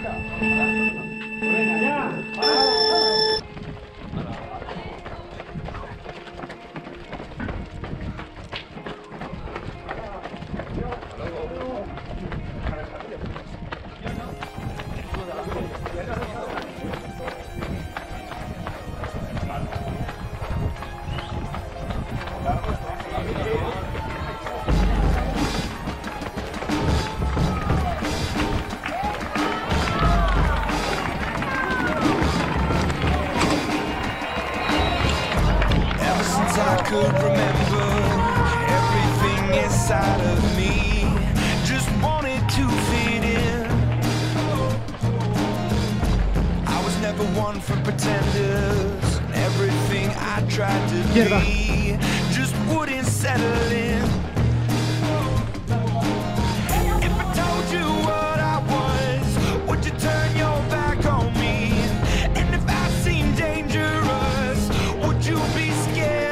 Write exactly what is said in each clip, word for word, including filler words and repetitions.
I could remember everything inside of me, just wanted to fit in. I was never one for pretenders. Everything I tried to be just wouldn't settle in. If I told you what I was, would you turn your back on me? And if I seemed dangerous, would you be scared?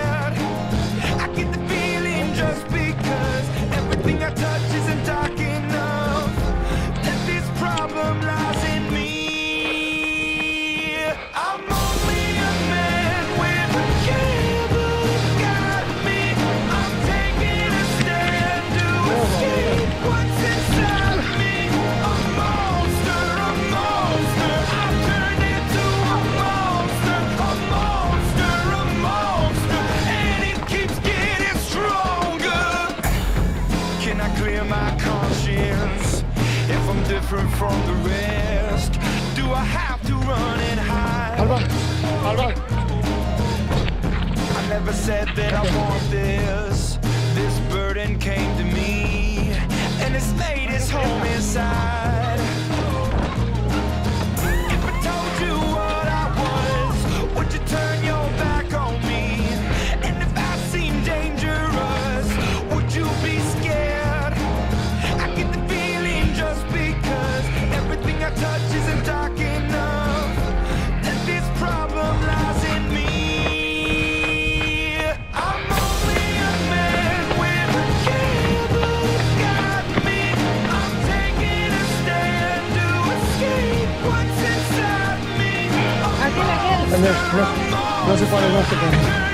I touch isn't dark enough, that this problem lies in me. I'm only a man with a cable got me. I'm taking a stand to escape what's inside me. A monster, a monster, I've turned into a monster. A monster, a monster, and it keeps getting stronger. Can I clear my conscience if I'm different from the rest? Do I have to run and hide? Alba, Alba. I never said that I want this. This burden came to me, and it's made its home inside. If I told you what I was, would you turn your back on me? And if I seem dangerous, would you be scared? I touch isn't dark enough, that this problem lies in me. I'm only a man with a cable got me. I'm taking a stand to escape what's inside me. No, no, no se puede, no se puede.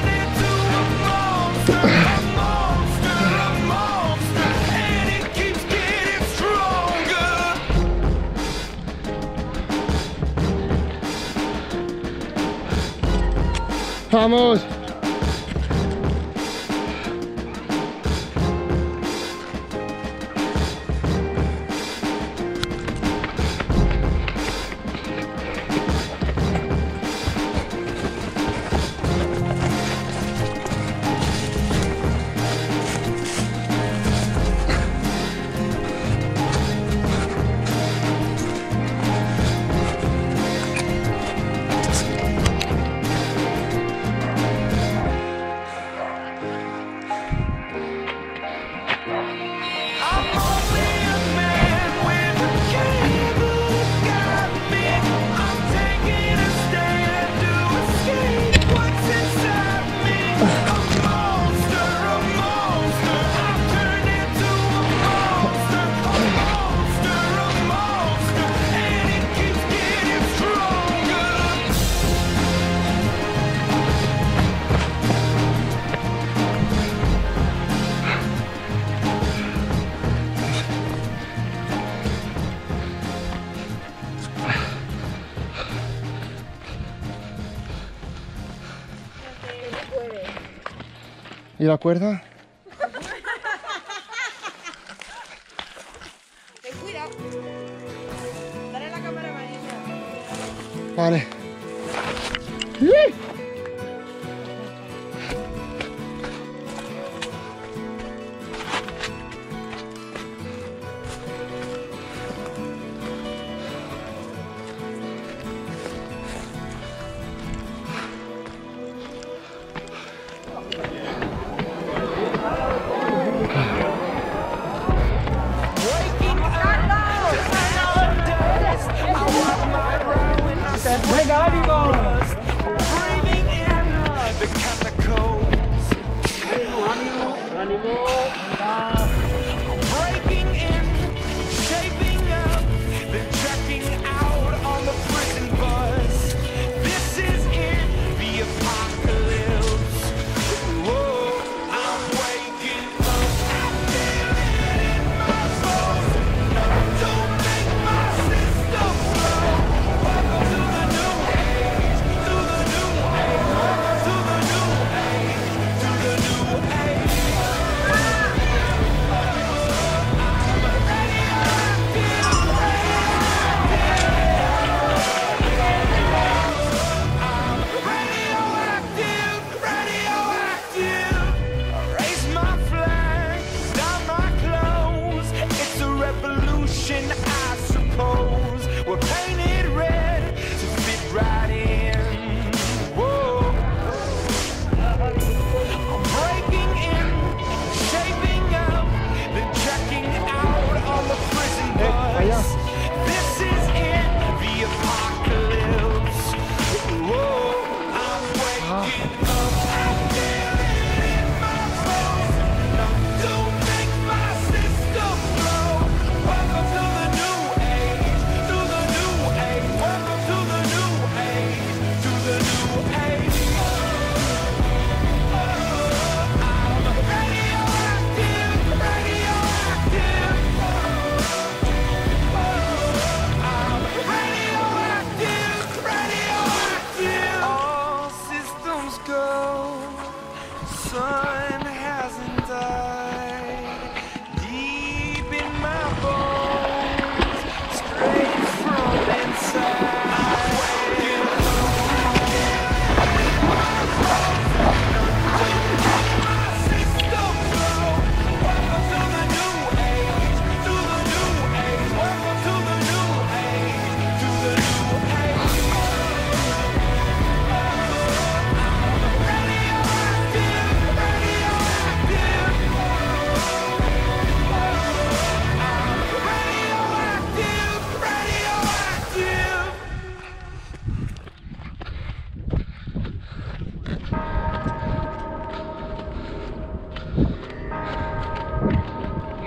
Vamos. ¿Y la cuerda? Ten cuidado. Dale la cámara amarilla. Vale. Venga, ánimo. Breathing in the chemicals. Ánimo, ánimo. Breaking in, shaping up, then checking out.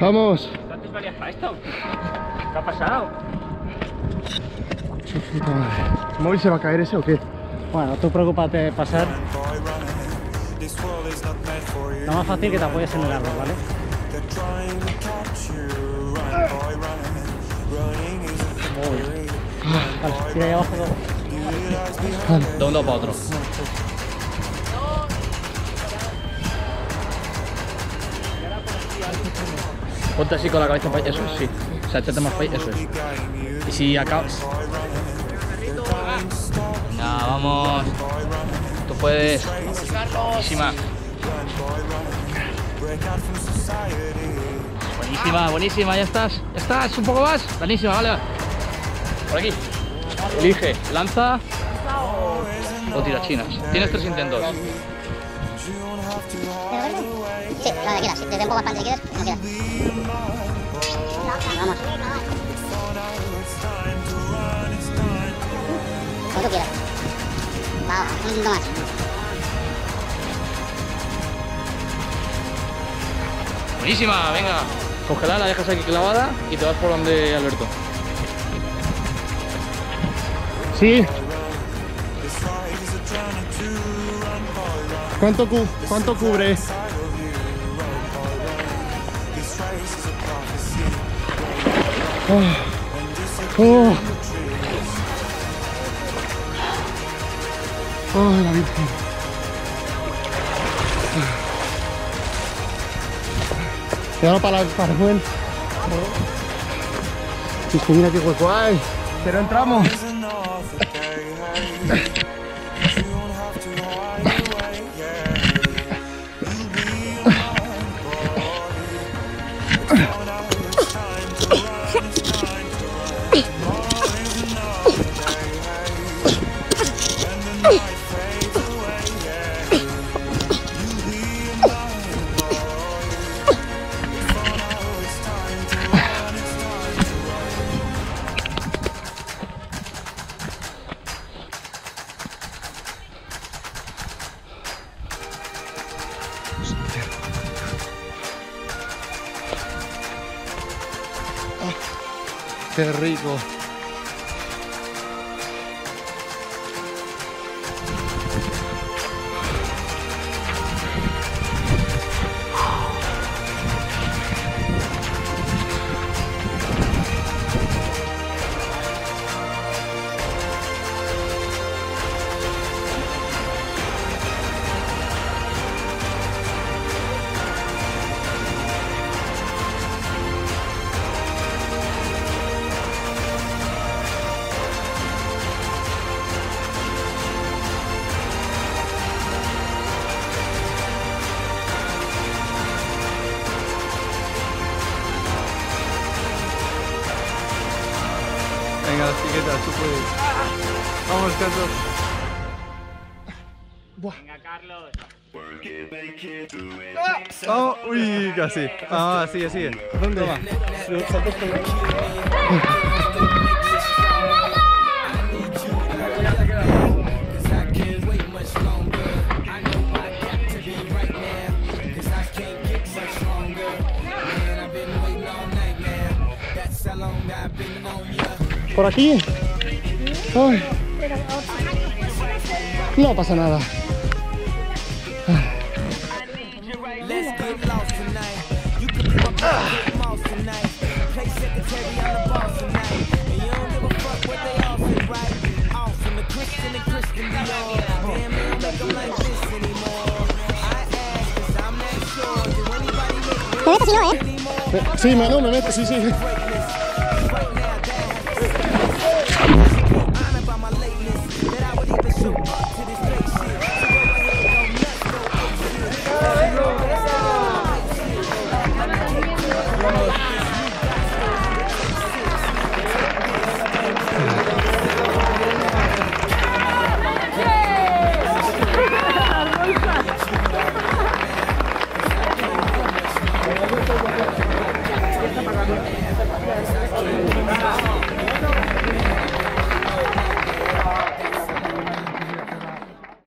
Vamos. ¿Cuántos valías para esto? ¿Qué ha pasado? Su puta madre. ¿El móvil se va a caer ese o qué? Bueno, tú preocúpate de pasar. Lo más fácil que te apoyes en el árbol, ¿vale? Vale, tira ahí abajo. De un lado para otro. Ponte así con la cabeza para eso, sí. O sea, échate más para eso es. Y si acabas. Venga, vamos. Tú puedes. Buenísima. Buenísima, buenísima, ya estás. Ya estás, un poco más. Buenísima, vale. Por aquí. Elige, lanza o tirachinas. Tienes tres intentos. Sí, la de quieras. Si te den poco para si quieres, no quieras. Vamos. Como tú quieras. Va, un intento más. Buenísima, venga. Congelada, la dejas aquí clavada y te vas por donde Alberto. Sí. ¿Cuánto, cu ¿Cuánto cubre? Oh. Oh. Oh, la Virgen. Cuidado para, la, para el buen. Sí, mira qué hueco hay. Pero entramos. Qué rico. Venga, chiquita, tú puedes. Vamos, Carlos. Buah. Venga, Carlos. Oh, uy, casi. Ah, sigue, sigue. ¿Dónde? Toma. ¿Por aquí? Ay. No pasa nada. Te metes si no, ¿eh? Sí, me, no, me meto, sí, sí.